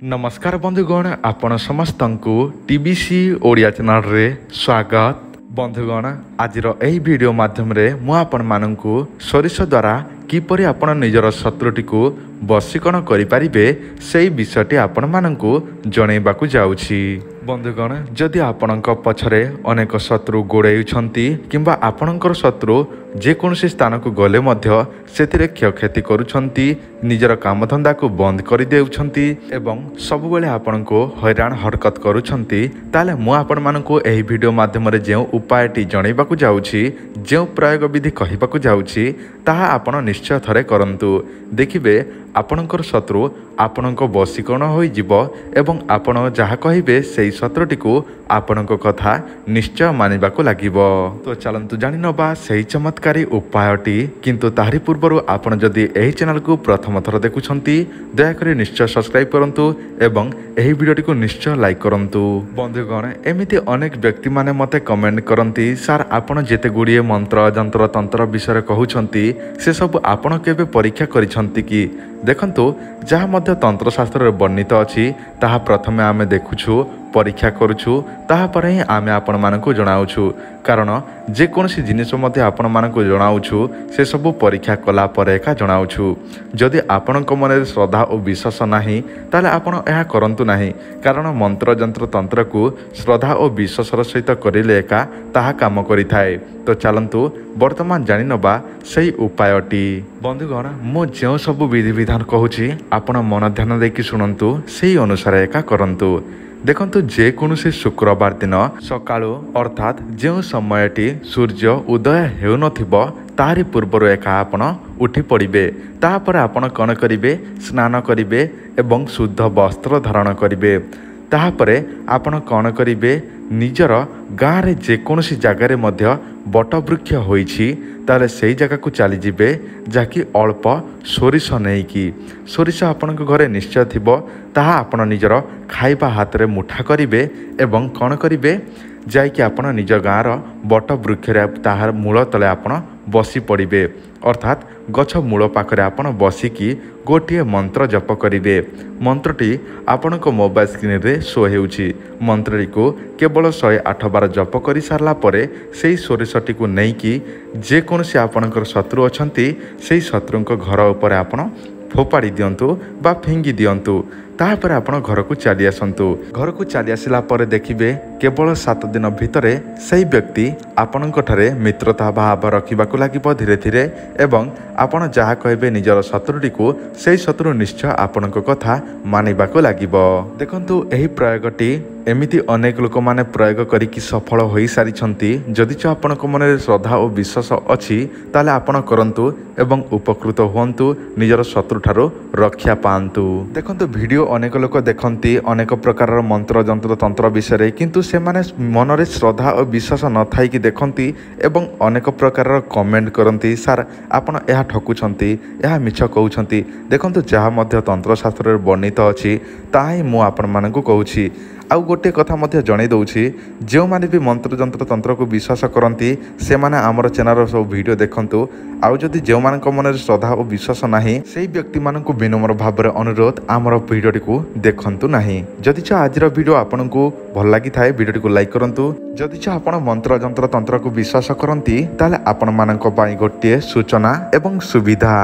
नमस्कार बंधुगण आपण समस्त टीबीसी ओडिया चैनल रे स्वागत। बंधुगण आज यही वीडियो माध्यम मु आपण मानू सोरिष द्वारा किपरि आपण निजर शत्रुटी को वशीकरण करें से विषयटी आपण मानू जनइबाकू जाउछि। बंधुगण जदि आपणक पछरे अनेक शत्रु गोड़ाई किंबा आपणकर शत्रु जेकोसी स्थान को गले मध्य सेतिरे क्षयक्षति करुछंती, निजर कामधंदा को बंद कर देउछंती एवं सब बेले आपनको हैरान हरकत करुछंती, ताले मु आपण मानको एही वीडियो माध्यम रे जेउ उपायटी जणैबाकू जाउछि, जेउ प्रयोग विधि कहिबाकू जाउछि ताहा आपण निश्चय थरे करंतु। देखिबे आपणकर शत्रु आपणक वशीकरण होई जिवो एवं आपण जहा कहिबे सेई शत्रुटी को आपणक कथा निश्चय मानिबाकू लागिबो। तो चलंतु जानि नबा सेई चमत्कारी उपायटी। किंतु ताहारी पूर्वरु आपण जदि एही चैनल को प्रथम थर देखुछंती दयाकरी निश्चय सब्सक्राइब करंतु एवं एही वीडियोटी को निश्चय लाइक करंतु। बंधुगण एमिति अनेक व्यक्ति माने मते कमेंट करंती, सार आपण जेते गुडिये मंत्र जंत्र तंत्र विषय कहउछंती से सब आपण केबे परीक्षा करिछंती कि? देखंतु जहा मध्य तंत्रशास्त्र वर्णित अछि ताहा प्रथमे आमे देखुछु, परीक्षा करुछु, ताहा पर ही आमे आपण मानकु जणाउछु। कारण जेकोसी जिनिस मध्य आपण मानकु जणाउछु से सब परीक्षा कला पर एका जणाउछु। जदि आपणक मन श्रद्धा और विश्वास नाही ताले आपण एहा करंतु नाही, कारण मंत्र जंत्र तंत्र को श्रद्धा और विश्वासर सहित करिले एका ताहा काम करिथाए। तो चलंतु वर्तमान जानि नबा सही उपायटी। बंधुगण मो जो सब विधि विधान कहूछि आपण मन ध्यान देकी सुनंतु, सेही अनुसार एका करंतु। देखंतु जेकोसी शुक्रवार दिन सकाळु अर्थात जो समयटी सूर्य उदय हेउ नथिबो तारी पूर्वर एका आपण उठी पड़िबे। तापर आपण कौन करिबे, स्नान करिबे एवं शुद्ध वस्त्र धारण करिबे। ताहापरे आपण कौन करिबे, निजर गाँ रे जेकोसी जगार मध्य बटवृक्ष होइछि ताले सेई जगह को चली जिबे, जाकि अल्प सोरिष नेइकी। सोरिष आपणक घरे निश्चय थिबो, ताहा आपण निजर खाइबा हाथ रे मुठा करिबे एवं कौन करिबे, जाइकी आपण निज गाँर बट वृक्ष ताहार मूल तले आपण बसी पड़िबे। अर्थात गछ मूल पाखरे आपण बसिकी गोटे मंत्र जप करिबे। मंत्रटी आपणक मोबाइल स्क्रीन रे शो हेउछि। मंत्रटी को केवल 108 बार जप करि सारला परे सेई सोरिषटी को नेइकी जेकोसी आपणकर शत्रु अछंती सेई शत्रुंक घर उपर आपण फोपाड़ी दियंतु बा फिंगी दियंतु। तापर आपण घर को चली आसंतु। घर को चली आसिला परे देखिबे केवल 7 दिन भितरे सही व्यक्ति आपणक ठारे मित्रता भाव रखिबाकू लागिबो धीरे धीरे एवं आपण जहा कहबे निजर शत्रुटी को सेही शत्रु निश्चय आपणक कथा मानिबाकू लागिबो। देखंतु एही प्रयोगटी एमिति अनेक लोक माने प्रयोग करिकि सफल होई सारिछंती। जदि च आपणक मन श्रद्धा और विश्वास अछि ताले आपण करंतु एवं उपकृत हुअंतु, निजर शत्रु ठारो रक्षा पांतु। देखंतु वीडियो अनेक लोक देखंती अनेक प्रकार मंत्र जंत्र तंत्र विषय, किंतु से माने मन रे श्रद्धा और विश्वास न थाई कि देखंती एवं अनेक प्रकार कमेंट करंती, सार आपण एहा ठकुछंती, एहा मिछ कहउछंती। देखंतु जहा मध्य तंत्रशास्त्र रे वर्णित अछि ताही मु आपण मानकु कहउछि। आउ गोटे कथा मध्य जणाई दउछि, जो माने भी मंत्र जंत्र तंत्र को विश्वास करंती से माने हमर चैनल सब वीडियो देखंतु। आउ जदि जो मानक मन श्रद्धा और विश्वास नाही सेही व्यक्ति मानकु विनम्र भाव अनुरोध हमर वीडियोटी को देखंतु नाही। जदि च आजिर वीडियो आपनकु भल लागि थाए वीडियोटी को लाइक करंतु। जदि च आपण मंत्र जंत्र तंत्र को विश्वास करंती ताले आपण मानक पई गोटे सूचना एवं सुविधा।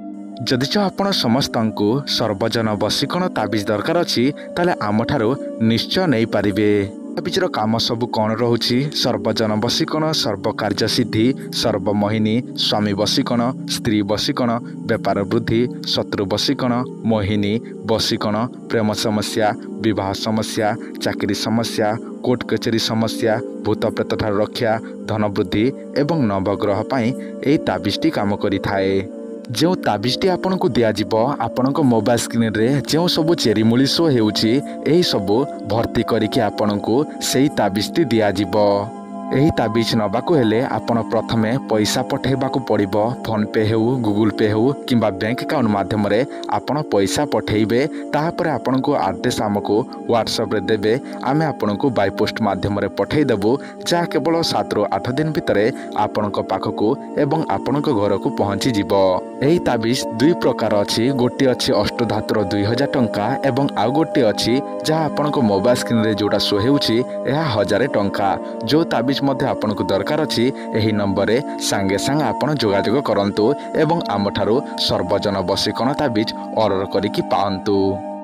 जदि आपण समस्त सर्वजन वशीकरण ताबिज दरकार अछि ताले आमठारो निश्चय नहीं पारिबे। ताबिजर काम सब कौन रहुछि, सर्वजन वशीकरण, सर्व कार्य सिद्धि, सर्वमोहिनी, स्वामी वशीकरण, स्त्री वशीकरण, व्यापार वृद्धि, शत्रु वशीकरण, मोहिनी वशीकरण, प्रेम समस्या, विवाह समस्या, चाकरी समस्या, कोर्ट कचेरी समस्या, भूत प्रेत ठार रक्षा, धन वृद्धि एवं नवग्रह पाई एई ताबिजटी काम करिथाए। जो ताबिजटी आपन को दिया जिवो आपनक मोबाइल स्क्रीन रे जो सब चेरी मूली शो हेउछि एही सब भर्ती करिकि आपन को सेही ताबिजटी दिया जिवो। एही ताबिज नबाकू हेले आपण प्रथमे पैसा पठेबाकू पड़िबो। फोन पे हेउ, गूगल पे हेउ किंबा बैंक अकाउंट माध्यम रे आपण पैसा पठेइबे। ताहापर आपण को एड्रेस हमको व्हाट्सएप रे देबे, आमे आपण को बाय पोस्ट माध्यम रे पठेइ देबो, जा केवल 7 ରୁ 8 दिन भितरे आपण को पाखकू एवं आपण को घर को पहुंची जिवो। ଏହି ତାବିଜ ଦୁଇ ପ୍ରକାର ଅଛି। ଗୋଟିଏ ଅଛି ଅଷ୍ଟଧାତୁର 2000 ଟଙ୍କା ଏବଂ ଆଉ ଗୋଟିଏ ଅଛି ଯାହା ଆପଣଙ୍କ ମୋବାଇଲ ସ୍କ୍ରିନରେ ଯେଉଁଟା ଶୋ ହେଉଛି ଏହା 1000 ଟଙ୍କା। ଯେଉଁ ତାବିଜ ମଧ୍ୟ ଆପଣଙ୍କୁ ଦରକାର ଅଛି ଏହି ନମ୍ବରରେ ସାଙ୍ଗେ ସାଙ୍ଗେ ଆପଣ ଯୋଗାଯୋଗ କରନ୍ତୁ ଏବଂ ଆମଠାରୁ ସର୍ବଜନ ବଶୀକରଣ ତାବିଜ ଅର୍ଡ଼ର କରିକି ପାଆନ୍ତୁ।